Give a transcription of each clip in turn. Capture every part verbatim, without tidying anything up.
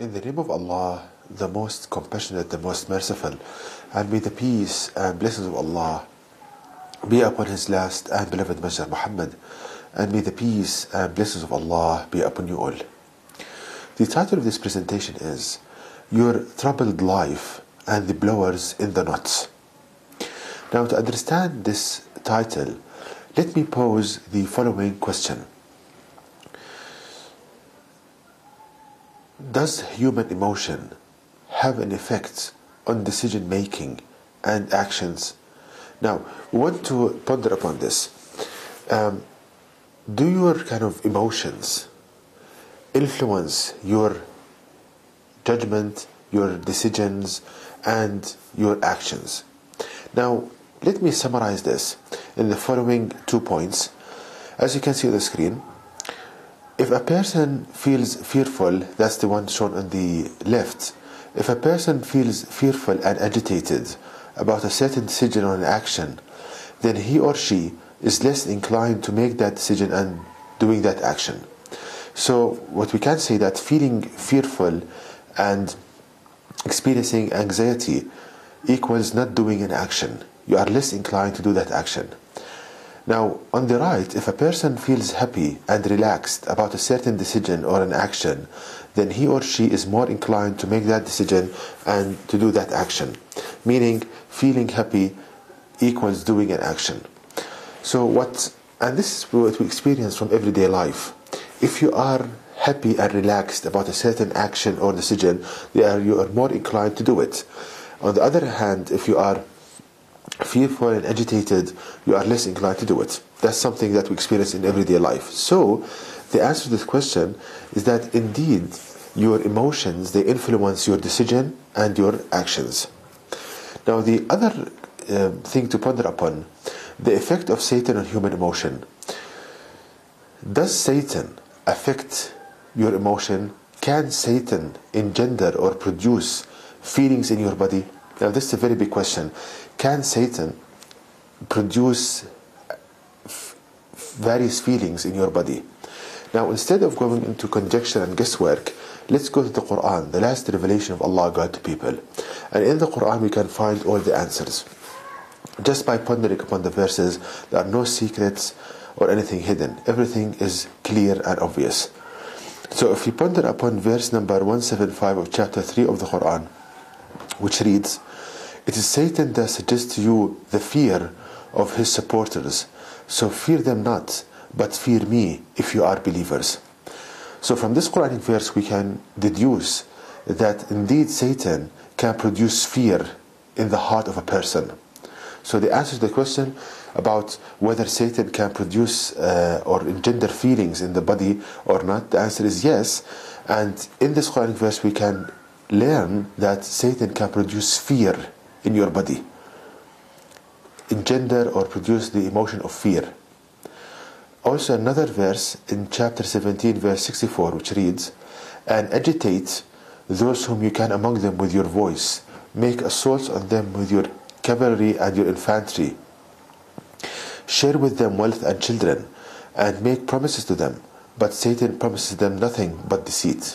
In the name of Allah, the most compassionate, the most merciful, and may the peace and blessings of Allah be upon His last and beloved Messenger Muhammad, and may the peace and blessings of Allah be upon you all. The title of this presentation is Your Troubled Life and the Blowers in the Knots. Now, to understand this title, let me pose the following question. Does human emotion have an effect on decision making and actions? Now, we want to ponder upon this. Um, do your kind of emotions influence your judgment, your decisions, and your actions? Now, let me summarize this in the following two points. As you can see on the screen, if a person feels fearful, that's the one shown on the left. If a person feels fearful and agitated about a certain decision or an action, then he or she is less inclined to make that decision and doing that action. So what we can say that feeling fearful and experiencing anxiety equals not doing an action. You are less inclined to do that action. Now, on the right, if a person feels happy and relaxed about a certain decision or an action, then he or she is more inclined to make that decision and to do that action. Meaning, feeling happy equals doing an action. So what, and this is what we experience from everyday life. If you are happy and relaxed about a certain action or decision, you are more inclined to do it. On the other hand, if you are fearful and agitated, you are less inclined to do it. That's something that we experience in everyday life. So the answer to this question is that indeed your emotions, they influence your decision and your actions. Now the other uh, thing to ponder upon, the effect of Satan on human emotion. Does Satan affect your emotion? Can Satan engender or produce feelings in your body? Now this is a very big question. Can Satan produce f- various feelings in your body? Now, instead of going into conjecture and guesswork, let's go to the Quran, the last revelation of Allah God to people. And in the Quran we can find all the answers. Just by pondering upon the verses, there are no secrets or anything hidden. Everything is clear and obvious. So if you ponder upon verse number one seventy-five of chapter three of the Quran, which reads, "It is Satan that suggests to you the fear of his supporters. So fear them not, but fear me if you are believers." So from this Quranic verse we can deduce that indeed Satan can produce fear in the heart of a person. So the answer to the question about whether Satan can produce uh, or engender feelings in the body or not, the answer is yes. And in this Quranic verse we can learn that Satan can produce fear in your body, engender or produce the emotion of fear. Also another verse in chapter seventeen verse sixty-four, which reads, "And agitate those whom you can among them with your voice, make assaults on them with your cavalry and your infantry, share with them wealth and children, and make promises to them, but Satan promises them nothing but deceit."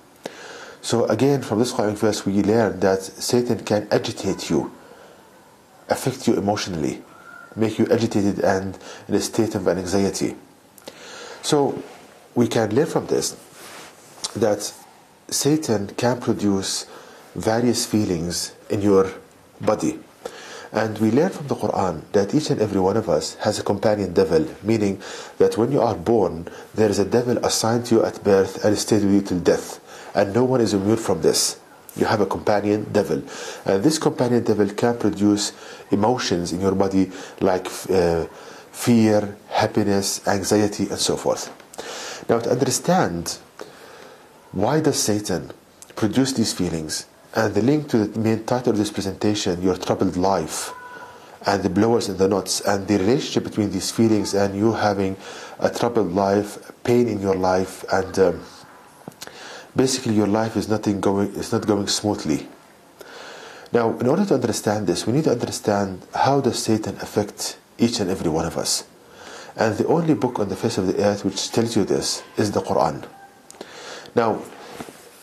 So again, from this Quranic verse we learn that Satan can agitate you, affect you emotionally, make you agitated and in a state of anxiety. So we can learn from this that Satan can produce various feelings in your body. And we learn from the Quran that each and every one of us has a companion devil, meaning that when you are born, there is a devil assigned to you at birth and stays with you till death. And no one is immune from this. You have a companion devil. And this companion devil can produce emotions in your body like uh, fear, happiness, anxiety, and so forth. Now, to understand why does Satan produce these feelings, and the link to the main title of this presentation, Your Troubled Life and the Blowers in the Knots, and the relationship between these feelings and you having a troubled life, pain in your life, and um, basically your life is nothing going is not going smoothly. Now, in order to understand this, we need to understand how does Satan affect each and every one of us. And the only book on the face of the earth which tells you this is the Quran. Now, if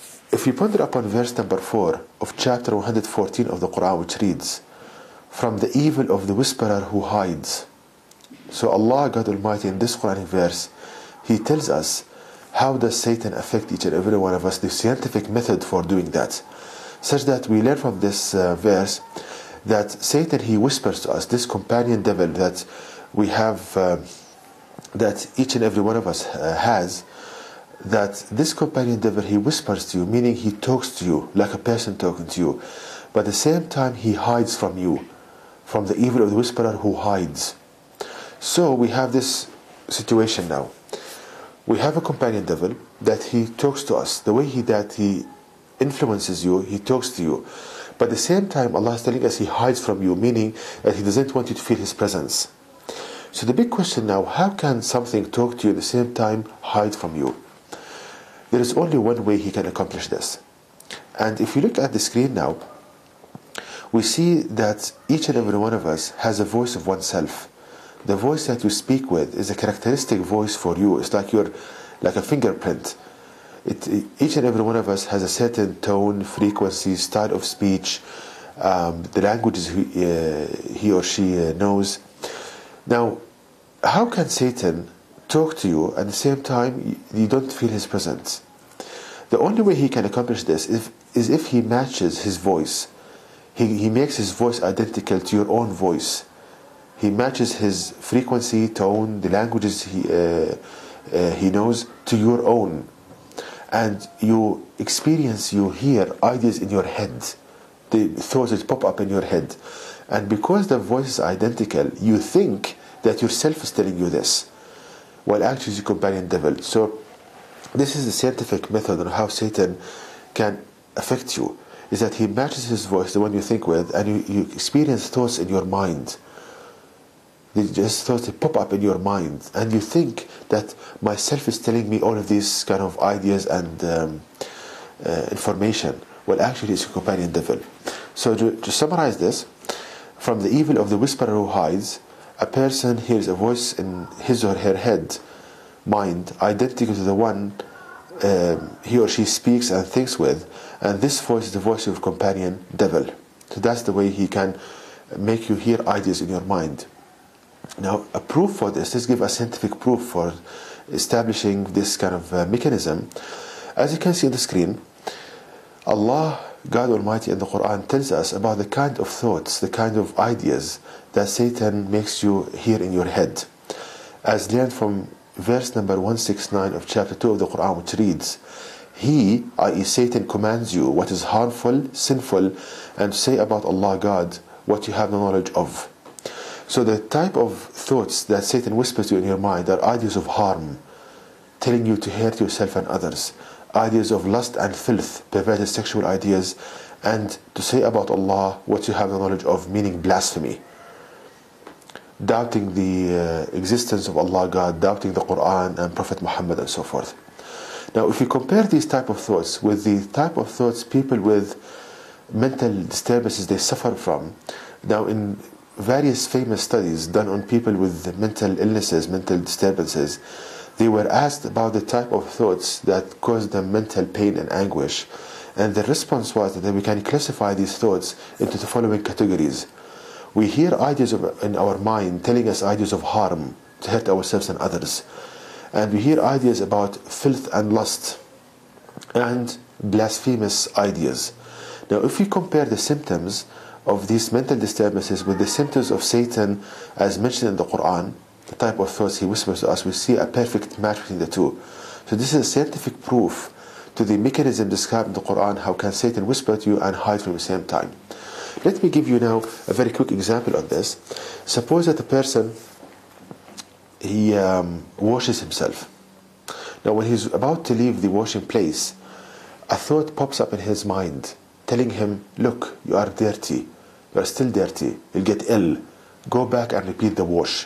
if you ponder upon verse number four of chapter one hundred fourteen of the Quran, which reads, from the evil of the whisperer who hides. So Allah, God Almighty, in this Quranic verse, He tells us how does Satan affect each and every one of us, the scientific method for doing that, such that we learn from this uh, verse that Satan, he whispers to us, this companion devil that we have, uh, that each and every one of us uh, has, that this companion devil, he whispers to you, meaning he talks to you like a person talking to you, but at the same time he hides from you, from the evil of the whisperer who hides. So we have this situation now. We have a companion devil that he talks to us. The way he that he influences you, he talks to you. But at the same time, Allah is telling us he hides from you, meaning that he doesn't want you to feel his presence. So the big question now, how can something talk to you at the same time hide from you? There is only one way he can accomplish this. And if you look at the screen now, we see that each and every one of us has a voice of oneself. The voice that you speak with is a characteristic voice for you. It's like your, like a fingerprint. It, each and every one of us has a certain tone, frequency, style of speech, um, the languages he, uh, he or she uh, knows. Now, how can Satan talk to you at the same time you don't feel his presence? The only way he can accomplish this is, is if he matches his voice. He, he makes his voice identical to your own voice. He matches his frequency, tone, the languages he, uh, uh, he knows to your own. And you experience, you hear ideas in your head, the thoughts that pop up in your head. And because the voice is identical, you think that yourself is telling you this, while actually it's a companion devil. So this is the scientific method on how Satan can affect you, is that he matches his voice, the one you think with, and you, you experience thoughts in your mind. They just thoughts that pop up in your mind, and you think that myself is telling me all of these kind of ideas and um, uh, information. Well, actually, it's a companion devil. So to, to summarize this, from the evil of the whisperer who hides, a person hears a voice in his or her head, mind, identical to the one um, he or she speaks and thinks with, and this voice is the voice of a companion devil. So that's the way he can make you hear ideas in your mind. Now, a proof for this, let's give a scientific proof for establishing this kind of uh, mechanism. As you can see on the screen, Allah, God Almighty, in the Quran tells us about the kind of thoughts, the kind of ideas that Satan makes you hear in your head. As learned from verse number one sixty-nine of chapter two of the Quran, which reads, He, that is Satan, commands you what is harmful, sinful, and to say about Allah God what you have no knowledge of. So the type of thoughts that Satan whispers to you in your mind are ideas of harm, telling you to hurt yourself and others, ideas of lust and filth, perverted sexual ideas, and to say about Allah what you have no knowledge of, meaning blasphemy, doubting the uh, existence of Allah God, doubting the Quran and Prophet Muhammad, and so forth. Now, if we compare these type of thoughts with the type of thoughts people with mental disturbances they suffer from, now in various famous studies done on people with mental illnesses, mental disturbances, they were asked about the type of thoughts that caused them mental pain and anguish, and the response was that we can classify these thoughts into the following categories. We hear ideas of, in our mind telling us ideas of harm to hurt ourselves and others, and we hear ideas about filth and lust and blasphemous ideas. Now, if we compare the symptoms of these mental disturbances with the symptoms of Satan as mentioned in the Quran, the type of thoughts he whispers to us, we see a perfect match between the two. So this is a scientific proof to the mechanism described in the Quran, how can Satan whisper to you and hide from the same time. Let me give you now a very quick example of this. Suppose that a person, he um, washes himself. Now when he's about to leave the washing place, a thought pops up in his mind telling him, look, you are dirty, you are still dirty, you'll get ill, go back and repeat the wash.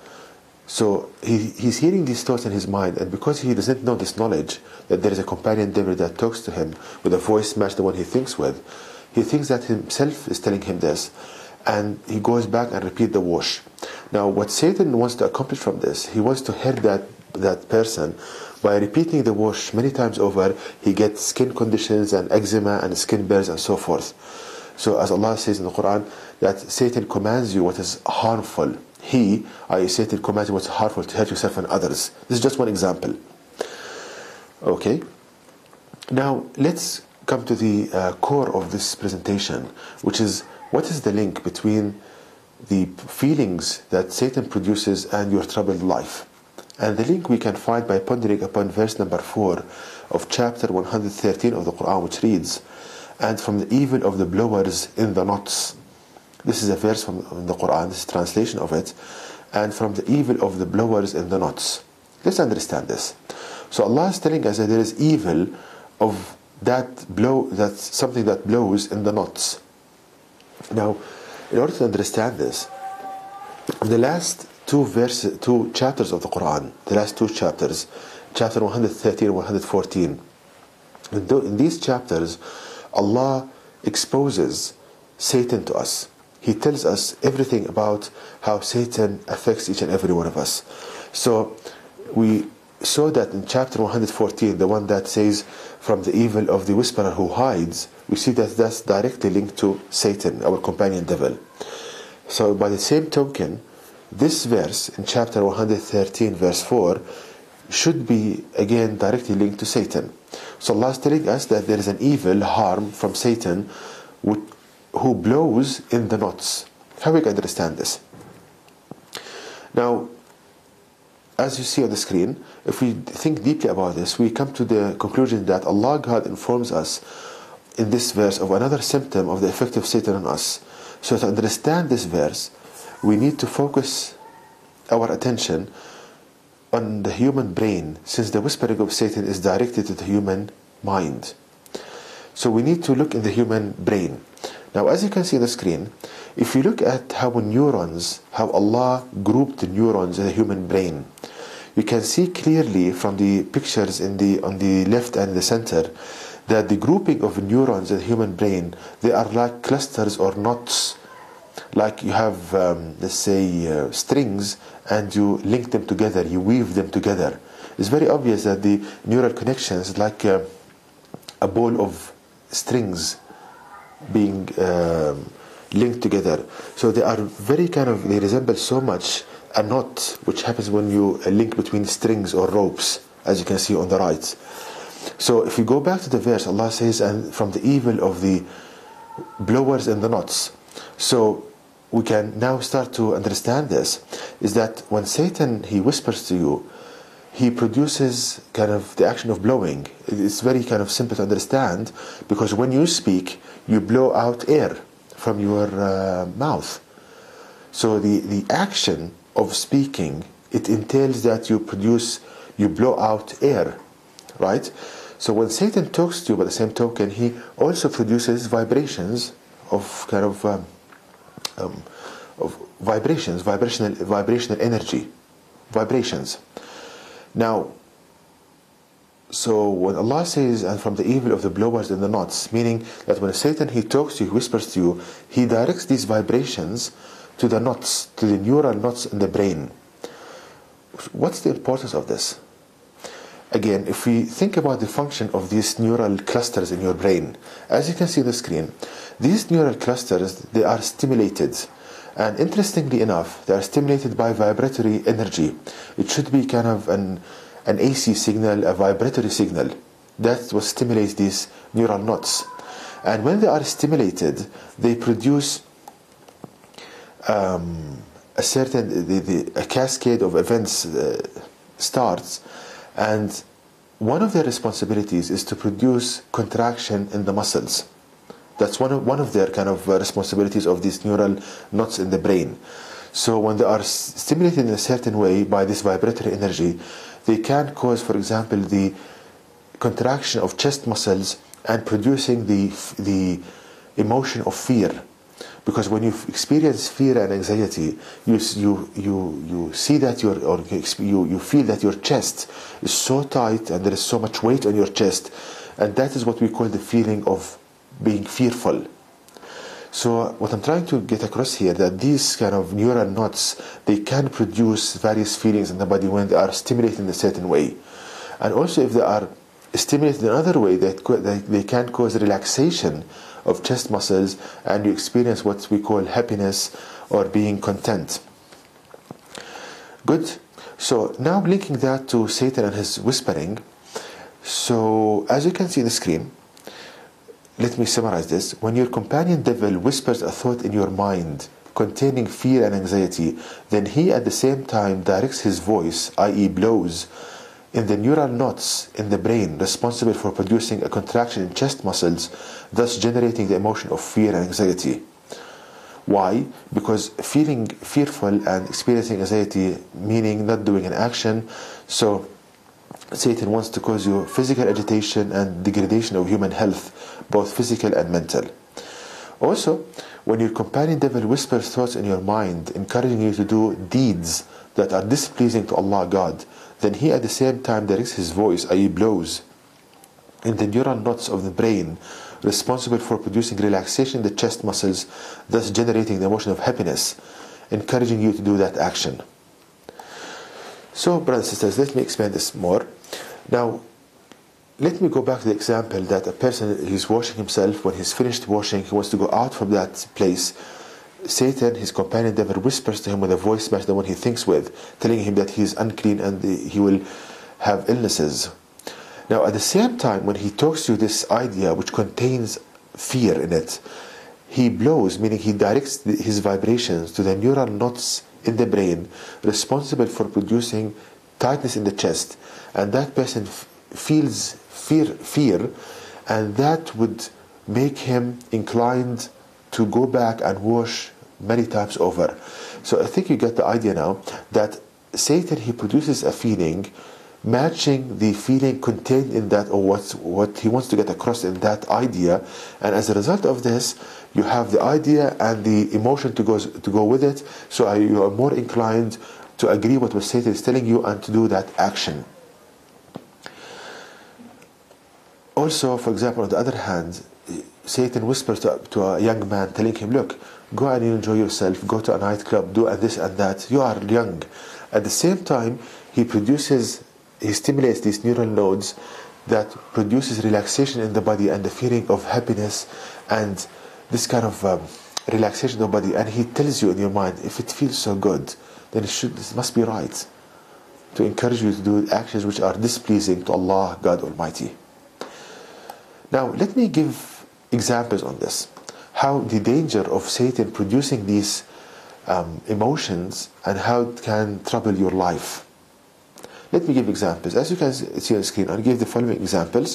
So he, he's hearing these thoughts in his mind, and because he doesn't know this knowledge, that there is a companion devil that talks to him with a voice matched the one he thinks with, he thinks that himself is telling him this, and he goes back and repeat the wash. Now what Satan wants to accomplish from this, he wants to hurt that, that person By repeating the wash many times over, he gets skin conditions and eczema and skin burns and so forth. So as Allah says in the Quran, that Satan commands you what is harmful. He, that is Satan, commands you what is harmful to hurt yourself and others. This is just one example. Okay. Now let's come to the uh, core of this presentation, which is what is the link between the feelings that Satan produces and your troubled life. And the link we can find by pondering upon verse number four of chapter one hundred thirteen of the Quran, which reads, "And from the evil of the blowers in the knots." This is a verse from the Quran, this is a translation of it. "And from the evil of the blowers in the knots." Let's understand this. So Allah is telling us that there is evil of that blow, that's something that blows in the knots. Now, in order to understand this, the last two verses, two chapters of the Quran, the last two chapters, chapter one hundred thirteen and one hundred fourteen, in these chapters, Allah exposes Satan to us. He tells us everything about how Satan affects each and every one of us. So we saw that in chapter one hundred fourteen, the one that says, "From the evil of the whisperer who hides," we see that that's directly linked to Satan, our companion devil. So by the same token, this verse in chapter one hundred thirteen verse four should be again directly linked to Satan. So Allah is telling us that there is an evil, harm from Satan who blows in the knots. How we can understand this? Now, as you see on the screen, if we think deeply about this, we come to the conclusion that Allah God informs us in this verse of another symptom of the effect of Satan on us. So to understand this verse, we need to focus our attention on the human brain, since the whispering of Satan is directed to the human mind. So we need to look in the human brain. Now, as you can see on the screen, if you look at how neurons, how Allah grouped the neurons in the human brain, you can see clearly from the pictures in the on the left and the center that the grouping of neurons in the human brain, they are like clusters or knots. Like you have, um, let's say, uh, strings, and you link them together, you weave them together. It's very obvious that the neural connections is like uh, a ball of strings being um, linked together. So they are very kind of, they resemble so much a knot, which happens when you uh, link between strings or ropes, as you can see on the right. So if you go back to the verse, Allah says, "And from the evil of the blowers in the knots." So we can now start to understand this, is that when Satan, he whispers to you, he produces kind of the action of blowing. It's very kind of simple to understand, because when you speak, you blow out air from your uh, mouth. So the, the action of speaking, it entails that you produce, you blow out air, right? So when Satan talks to you, by the same token, he also produces vibrations of kind of um, um, of vibrations, vibrational vibrational energy, vibrations. Now, so when Allah says, "And from the evil of the blowers in the knots," meaning that when Satan, he talks to you, he whispers to you, he directs these vibrations to the knots, to the neural knots in the brain. What's the importance of this? Again, if we think about the function of these neural clusters in your brain, as you can see on the screen, these neural clusters, they are stimulated. And interestingly enough, they are stimulated by vibratory energy. It should be kind of an, an A C signal, a vibratory signal. That's what stimulates these neural knots. And when they are stimulated, they produce um, a certain, the, the, a cascade of events uh, starts. And one of their responsibilities is to produce contraction in the muscles. That's one of, one of their kind of uh, responsibilities of these neural knots in the brain. So when they are stimulated in a certain way by this vibratory energy, they can cause, for example, the contraction of chest muscles and producing the, the emotion of fear. Because when you experience fear and anxiety, you you you you see that your or you you feel that your chest is so tight and there is so much weight on your chest, and that is what we call the feeling of being fearful. So what I'm trying to get across here, that these kind of neural knots, they can produce various feelings in the body when they are stimulated in a certain way. And also if they are stimulated in another way, that they, they can cause relaxation of chest muscles, and you experience what we call happiness or being content. Good. So now linking that to Satan and his whispering. So as you can see on the screen, let me summarize this. When your companion devil whispers a thought in your mind containing fear and anxiety, then he at the same time directs his voice, that is blows, in the neural knots in the brain responsible for producing a contraction in chest muscles, thus generating the emotion of fear and anxiety. Why? Because feeling fearful and experiencing anxiety, meaning not doing an action, so Satan wants to cause you physical agitation and degradation of human health, both physical and mental. Also, when your companion devil whispers thoughts in your mind, encouraging you to do deeds that are displeasing to Allah God, then he at the same time directs his voice, that is blows, in the neural knots of the brain responsible for producing relaxation in the chest muscles, thus generating the emotion of happiness, encouraging you to do that action. So, brothers and sisters, let me explain this more. Now, let me go back to the example that a person is washing himself. When he's finished washing, he wants to go out from that place. Satan, his companion devil, whispers to him with a voice match than what he thinks with, telling him that he is unclean and he will have illnesses. Now, at the same time, when he talks to you this idea which contains fear in it, he blows, meaning he directs his vibrations to the neural knots in the brain responsible for producing tightness in the chest, and that person f- feels fear, fear, and that would make him inclined to go back and wash many times over. So I think you get the idea now that Satan, he produces a feeling matching the feeling contained in that, or what what he wants to get across in that idea, and as a result of this, you have the idea and the emotion to go to go with it. So you are more inclined to agree with what Satan is telling you and to do that action. Also, for example, on the other hand, Satan whispers to, to a young man, telling him, look, go and enjoy yourself, go to a nightclub, do this and that, you are young. At the same time, he produces, he stimulates these neural nodes that produces relaxation in the body and the feeling of happiness and this kind of um, relaxation in the body. And he tells you in your mind, if it feels so good, then it should, it must be right to encourage you to do actions which are displeasing to Allah, God Almighty. Now, let me give examples on this. How the danger of Satan producing these um, emotions and how it can trouble your life. Let me give examples. As you can see on the screen, I'll give the following examples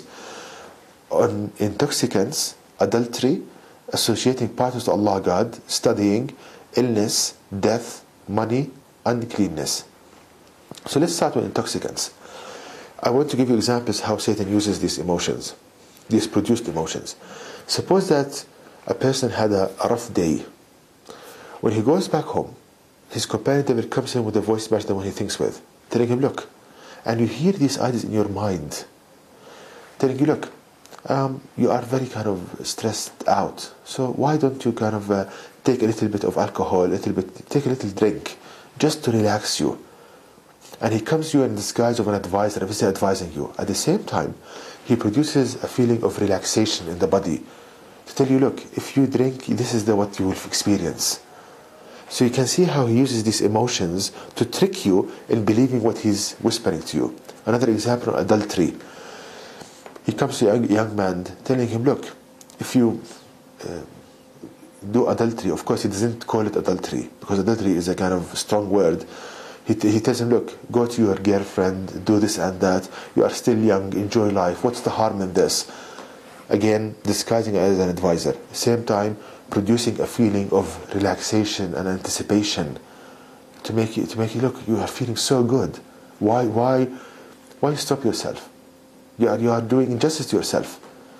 on intoxicants, adultery, associating partners to Allah God, studying, illness, death, money, uncleanness. So let's start with intoxicants. I want to give you examples how Satan uses these emotions, these produced emotions. Suppose that a person had a, a rough day. When he goes back home, his companion devil comes to him with a voice match than what he thinks with, telling him, look, and you hear these ideas in your mind, telling you, look, um, you are very kind of stressed out, so why don't you kind of uh, take a little bit of alcohol, a little bit, take a little drink, just to relax you. And he comes to you in the disguise of an advisor, and he's advising you. At the same time, he produces a feeling of relaxation in the body to tell you, look, if you drink, this is the what you will experience. So you can see how he uses these emotions to trick you in believing what he's whispering to you. Another example, adultery. He comes to a young, young man telling him, look, if you uh, do adultery, of course he doesn't call it adultery because adultery is a kind of strong word. He, he tells him, look, go to your girlfriend, do this and that, you are still young, enjoy life, what's the harm in this? Again, disguising as an advisor. At the same time, producing a feeling of relaxation and anticipation to make you, to make you look, you are feeling so good. Why, why, why stop yourself? You are, you are doing injustice to yourself.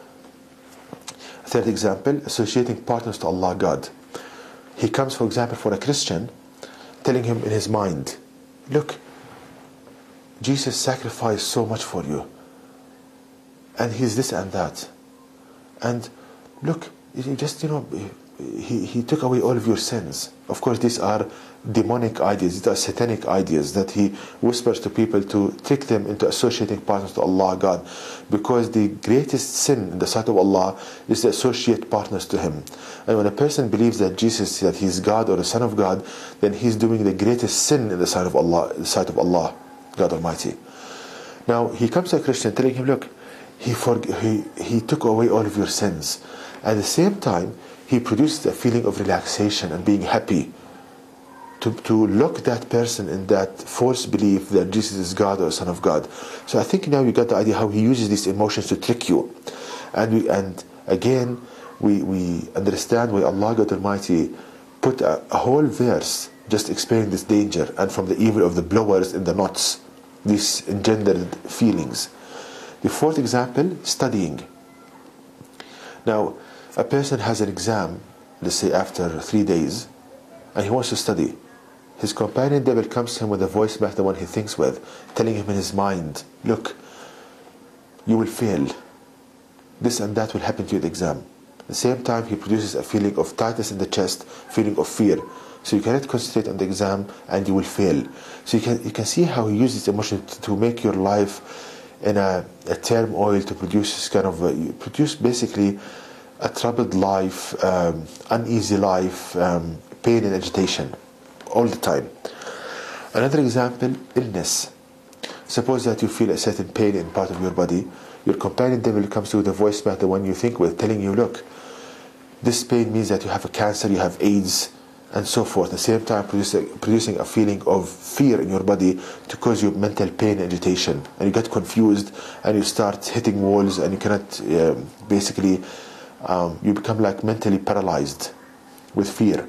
Third example, associating partners to Allah God. He comes, for example, for a Christian, telling him in his mind, look, Jesus sacrificed so much for you, and he's this and that, and look, you just, you know, he, he took away all of your sins. Of course, these are demonic ideas, these are satanic ideas that he whispers to people to trick them into associating partners to Allah, God, because the greatest sin in the sight of Allah is to associate partners to Him. And when a person believes that Jesus, that He is God or the Son of God, then he's doing the greatest sin in the sight of Allah, the sight of Allah, God Almighty. Now he comes to a Christian telling him, look, he, forg- he, he took away all of your sins. At the same time, he produces a feeling of relaxation and being happy. To, to lock that person in that false belief that Jesus is God or Son of God. So I think now you got the idea how he uses these emotions to trick you. And we, and again, we, we understand why Allah God Almighty put a, a whole verse just explaining this danger and from the evil of the blowers in the knots, these engendered feelings. The fourth example, studying. Now, a person has an exam, let's say after three days, and he wants to study. His companion devil comes to him with a voice back, the one he thinks with, telling him in his mind, look, you will fail. This and that will happen to you at the exam. At the same time, he produces a feeling of tightness in the chest, feeling of fear. So you cannot concentrate on the exam and you will fail. So you can, you can see how he uses emotion to, to make your life in a, a turmoil, to produce this kind of, a, you produce basically a troubled life, um, uneasy life, um, pain and agitation all the time. Another example, illness. Suppose that you feel a certain pain in part of your body. Your companion devil comes to you with a voice back, the one you think with, telling you, look, this pain means that you have a cancer, you have AIDS, and so forth. At the same time, producing, producing a feeling of fear in your body to cause you mental pain and agitation. And you get confused and you start hitting walls and you cannot, um, basically, um, you become like mentally paralyzed with fear.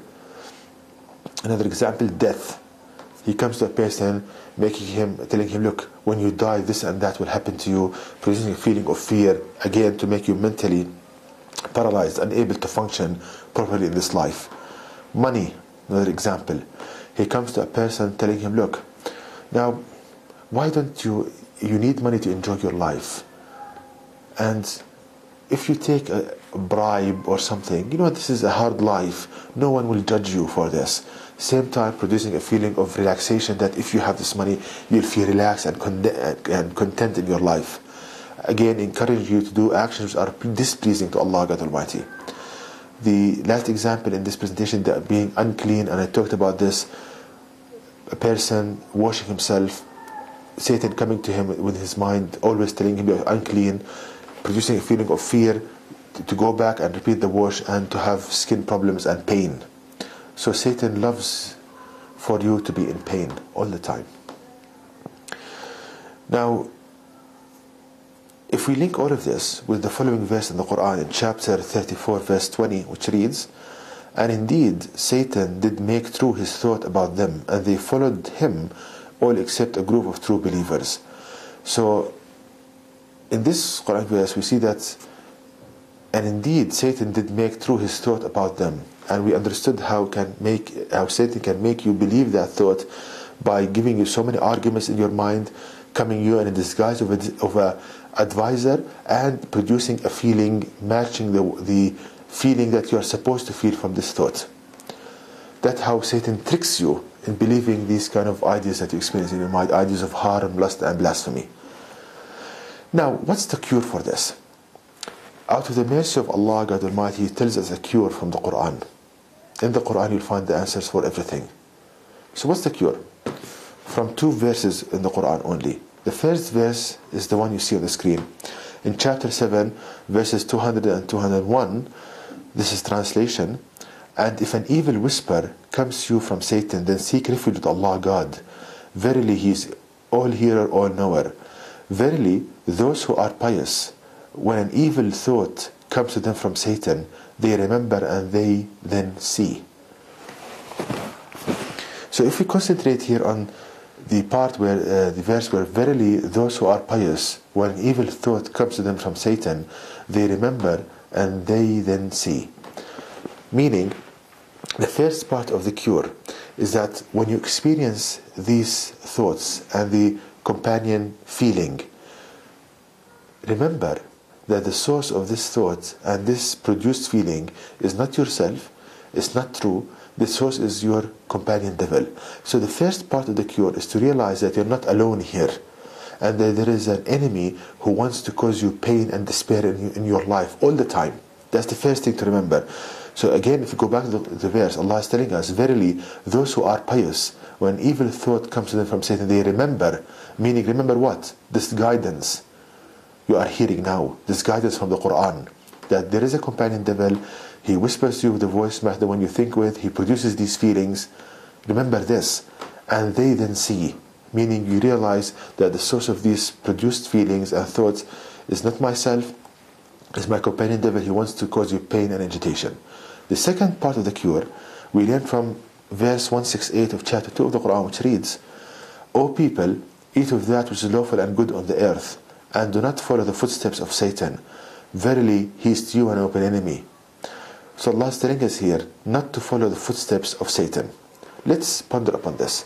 Another example, death. He comes to a person, making him, telling him, look, when you die, this and that will happen to you, producing a feeling of fear, again, to make you mentally paralyzed, unable to function properly in this life. Money, another example. He comes to a person, telling him, look, now, why don't you, you need money to enjoy your life. And if you take a bribe or something, you know, this is a hard life. No one will judge you for this. Same time producing a feeling of relaxation that if you have this money, you'll feel relaxed and, con- and content in your life. Again, encouraging you to do actions which are displeasing to Allah God Almighty. The last example in this presentation, that being unclean, and I talked about this, a person washing himself, Satan coming to him with his mind, always telling him you're unclean, producing a feeling of fear to, to go back and repeat the wash and to have skin problems and pain. So Satan loves for you to be in pain all the time. Now, if we link all of this with the following verse in the Quran, in chapter thirty-four, verse twenty, which reads, and indeed Satan did make true his thought about them, and they followed him, all except a group of true believers. So, in this Quran verse, we see that, and indeed Satan did make true his thought about them. And we understood how can make how Satan can make you believe that thought by giving you so many arguments in your mind, coming you in a disguise of a, of a advisor, and producing a feeling matching the the feeling that you are supposed to feel from this thought. That's how Satan tricks you in believing these kind of ideas that you experience in your mind, ideas of harm, lust, and blasphemy. Now, what's the cure for this? Out of the mercy of Allah God Almighty, He tells us a cure from the Quran. In the Quran, you'll find the answers for everything. So what's the cure? From two verses in the Quran only. The first verse is the one you see on the screen. In chapter seven, verses two hundred and two hundred one, this is translation. And if an evil whisper comes to you from Satan, then seek refuge with Allah God. Verily, He is all hearer, all knower. Verily, those who are pious, when an evil thought comes to them from Satan, they remember and they then see. So if we concentrate here on the part where, uh, the verse where, verily those who are pious, when an evil thought comes to them from Satan, they remember and they then see. Meaning, the first part of the cure is that when you experience these thoughts and the companion feeling, remember that the source of this thought and this produced feeling is not yourself, is not true, the source is your companion devil. So the first part of the cure is to realize that you're not alone here, and that there is an enemy who wants to cause you pain and despair in, in your life all the time. That's the first thing to remember. So again, if you go back to the, the verse, Allah is telling us, verily, those who are pious, when evil thought comes to them from Satan, they remember. Meaning, remember what? This guidance you are hearing now, this guidance from the Quran, that there is a companion devil. He whispers to you with the voice, the one you think with. He produces these feelings. Remember this. And they then see. Meaning you realize that the source of these produced feelings and thoughts is not myself, it's my companion devil. He wants to cause you pain and agitation. The second part of the cure, we learn from verse one sixty-eight of chapter two of the Quran, which reads, O people, eat of that which is lawful and good on the earth, and do not follow the footsteps of Satan. Verily, he is to you an open enemy. So Allah is telling us here not to follow the footsteps of Satan. Let's ponder upon this.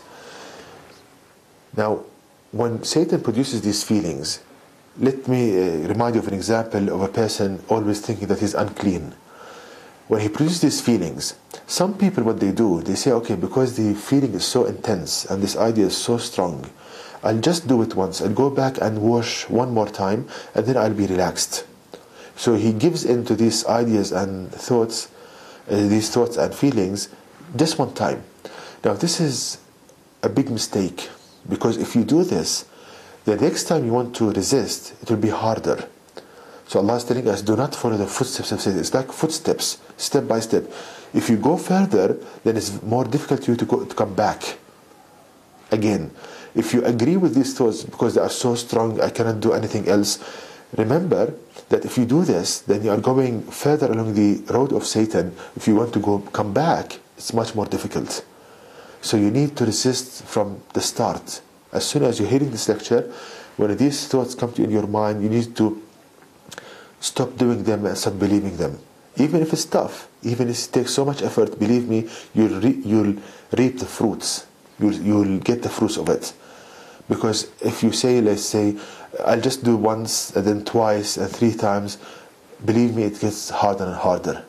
Now, when Satan produces these feelings, let me uh, remind you of an example of a person always thinking that he's unclean. When he produces these feelings, some people, what they do, they say, okay, because the feeling is so intense and this idea is so strong, I'll just do it once. I'll go back and wash one more time, and then I'll be relaxed. So he gives into these ideas and thoughts, uh, these thoughts and feelings, just one time. Now, this is a big mistake, because if you do this, the next time you want to resist, it will be harder. So Allah is telling us, do not follow the footsteps of Satan. It's like footsteps, step by step. If you go further, then it's more difficult for you to, go, to come back. Again, if you agree with these thoughts because they are so strong, I cannot do anything else, remember that if you do this, then you are going further along the road of Satan. If you want to go come back, it's much more difficult. So you need to resist from the start. As soon as you're hearing this lecture, when these thoughts come to you in your mind, you need to stop doing them and start believing them. Even if it's tough, even if it takes so much effort, believe me, you'll, re you'll reap the fruits. You'll, you'll get the fruits of it. Because if you say, let's say, I'll just do once and then twice and three times, believe me, it gets harder and harder.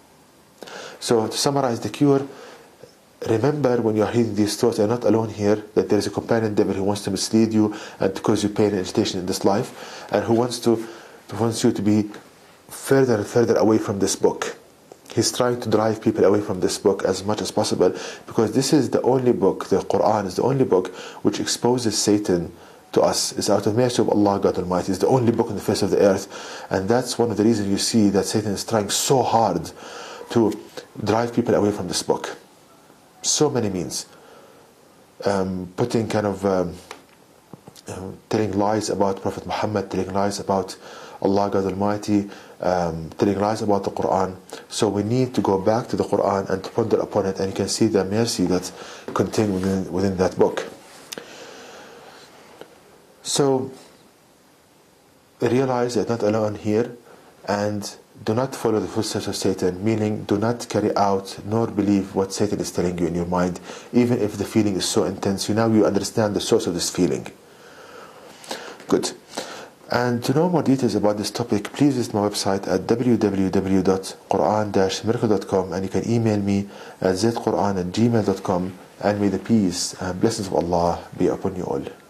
So to summarize the cure, remember when you are hearing these thoughts, you're not alone here, that there is a companion devil who wants to mislead you and to cause you pain and agitation in this life, and who wants to wants you to be further and further away from this book. He's trying to drive people away from this book as much as possible, because this is the only book, the Quran is the only book which exposes Satan to us. It's out of mercy of Allah God Almighty. It's the only book on the face of the earth, and that's one of the reasons you see that Satan is trying so hard to drive people away from this book. So many means. Um, putting kind of um, uh, telling lies about Prophet Muhammad, telling lies about Allah God Almighty, um, telling lies about the Quran. So we need to go back to the Quran and to ponder upon it, and you can see the mercy that's contained within, within that book. So realize that not alone here, and do not follow the footsteps of Satan, meaning do not carry out nor believe what Satan is telling you in your mind, even if the feeling is so intense. You now you understand the source of this feeling. Good. And to know more details about this topic, please visit my website at w w w dot quran dash miracle dot com, and you can email me at z quran at gmail dot com, and may the peace and blessings of Allah be upon you all.